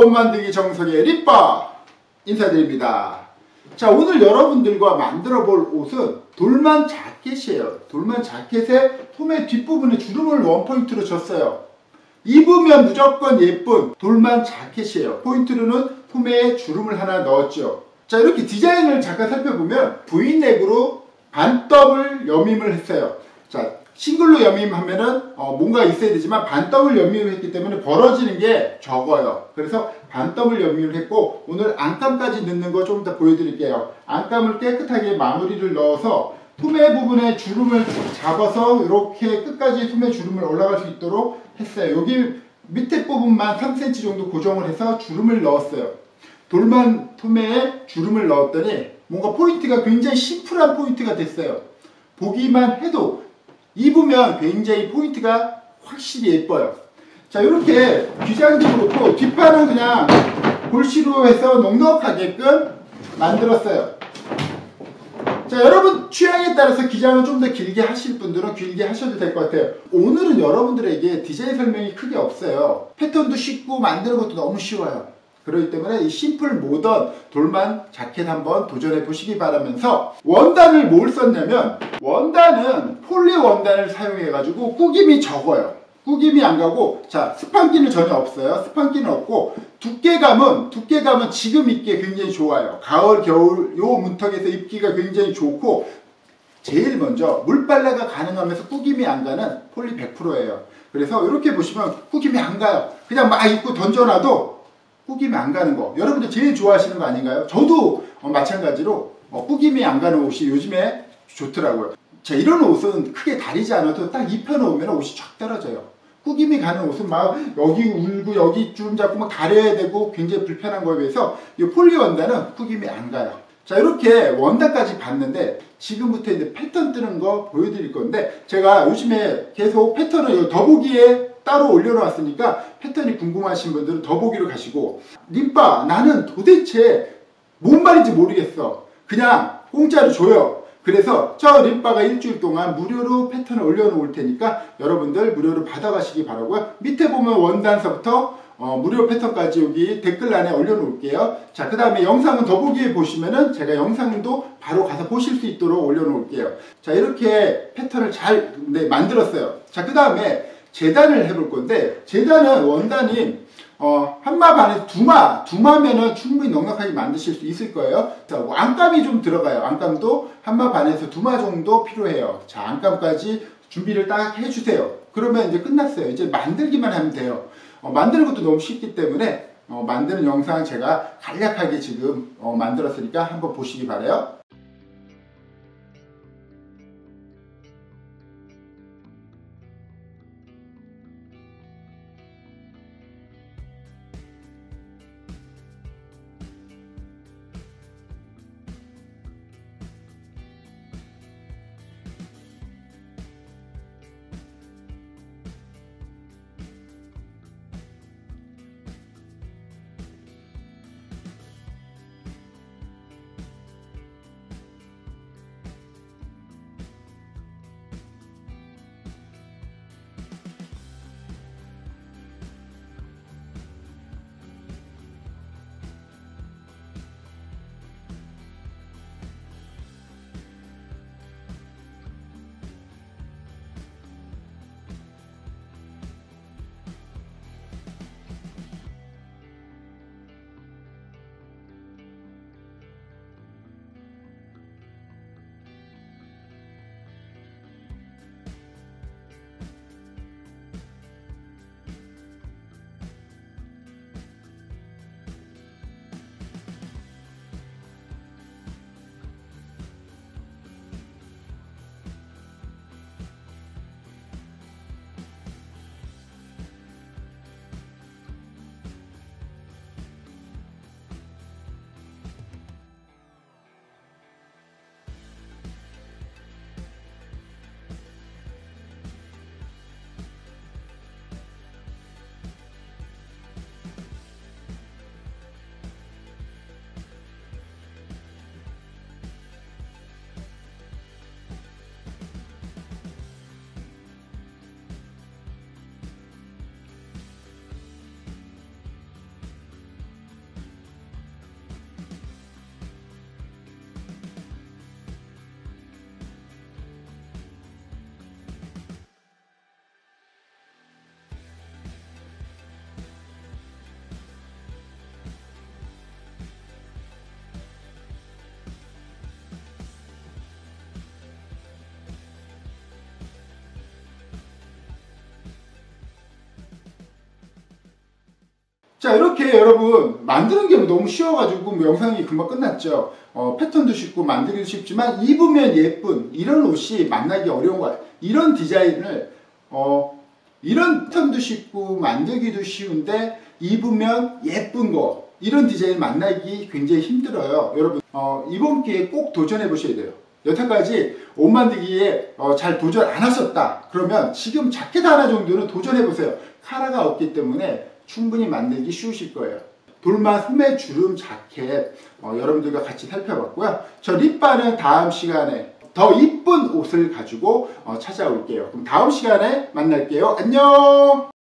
옷 만들기 정석의 립바 인사드립니다. 자, 오늘 여러분들과 만들어 볼 옷은 돌만 자켓이에요. 돌만 자켓에 소매 뒷부분에 주름을 원포인트로 줬어요. 입으면 무조건 예쁜 돌만 자켓이에요. 포인트로는 소매에 주름을 하나 넣었죠. 자, 이렇게 디자인을 잠깐 살펴보면 V넥으로 반더블 여밈을 했어요. 자, 싱글로 여밈하면은 뭔가 있어야 되지만 반더블 여밈을 했기 때문에 벌어지는 게 적어요. 그래서 반더블 여밈을 했고, 오늘 안감까지 넣는 거 좀 더 보여드릴게요. 안감을 깨끗하게 마무리를 넣어서 소매 부분에 주름을 잡아서 이렇게 끝까지 소매 주름을 올라갈 수 있도록 했어요. 여기 밑에 부분만 3cm 정도 고정을 해서 주름을 넣었어요. 돌만 소매에 주름을 넣었더니 뭔가 포인트가 굉장히 심플한 포인트가 됐어요. 보기만 해도 입으면 굉장히 포인트가 확실히 예뻐요. 자, 이렇게 기장도 그렇고 뒷판은 그냥 골시로 해서 넉넉하게끔 만들었어요. 자, 여러분 취향에 따라서 기장을 좀 더 길게 하실 분들은 길게 하셔도 될 것 같아요. 오늘은 여러분들에게 디자인 설명이 크게 없어요. 패턴도 쉽고 만드는 것도 너무 쉬워요. 그렇기 때문에 이 심플 모던 돌만 자켓 한번 도전해 보시기 바라면서, 원단을 뭘 썼냐면 원단은 폴리 원단을 사용해 가지고 꾸김이 적어요. 꾸김이 안 가고, 자, 스판기는 전혀 없어요. 스판기는 없고, 두께감은 지금 입기에 굉장히 좋아요. 가을 겨울 요 문턱에서 입기가 굉장히 좋고, 제일 먼저 물빨래가 가능하면서 꾸김이 안 가는 폴리 100%예요 그래서 이렇게 보시면 꾸김이 안 가요. 그냥 막 입고 던져놔도 꾸김이 안 가는 거, 여러분들 제일 좋아하시는 거 아닌가요? 저도 마찬가지로 꾸김이 안 가는 옷이 요즘에 좋더라고요. 자, 이런 옷은 크게 다리지 않아도 딱 입혀놓으면 옷이 쫙 떨어져요. 꾸김이 가는 옷은 막 여기 울고 여기 줄 잡고 막 가려야 되고 굉장히 불편한 거에 비해서 이 폴리 원단은 꾸김이 안 가요. 자, 이렇게 원단까지 봤는데 지금부터 이제 패턴 뜨는 거 보여드릴 건데, 제가 요즘에 계속 패턴을 더보기에 따로 올려놓았으니까 패턴이 궁금하신 분들은 더보기로 가시고, 립바 나는 도대체 뭔 말인지 모르겠어, 그냥 공짜로 줘요. 그래서 저 립바가 일주일 동안 무료로 패턴을 올려놓을 테니까 여러분들 무료로 받아가시기 바라고요. 밑에 보면 원단서부터 무료 패턴까지 여기 댓글란에 올려놓을게요. 자, 그 다음에 영상은 더보기에 보시면은 제가 영상도 바로 가서 보실 수 있도록 올려놓을게요. 자, 이렇게 패턴을 잘 만들었어요. 자, 그 다음에 재단을 해볼 건데, 재단은 원단이 한마 반에서 두마면은 충분히 넉넉하게 만드실 수 있을 거예요. 자, 안감이 좀 들어가요. 안감도 한마 반에서 두마 정도 필요해요. 자, 안감까지 준비를 딱 해주세요. 그러면 이제 끝났어요. 이제 만들기만 하면 돼요. 만드는 것도 너무 쉽기 때문에 만드는 영상 제가 간략하게 지금 만들었으니까 한번 보시기 바라요. 자, 이렇게 여러분 만드는 게 너무 쉬워가지고 뭐 영상이 금방 끝났죠. 패턴도 쉽고 만들기도 쉽지만 입으면 예쁜 이런 옷이 만나기 어려운 거야. 이런 디자인을 이런 패턴도 쉽고 만들기도 쉬운데 입으면 예쁜 거 이런 디자인 만나기 굉장히 힘들어요. 여러분 이번 기회에 꼭 도전해 보셔야 돼요. 여태까지 옷 만들기에 잘 도전 안 하셨다 그러면 지금 자켓 하나 정도는 도전해 보세요. 카라가 없기 때문에 충분히 만들기 쉬우실 거예요. 돌만 소매 주름 자켓 여러분들과 같이 살펴봤고요. 저 립바는 다음 시간에 더 이쁜 옷을 가지고 찾아올게요. 그럼 다음 시간에 만날게요. 안녕.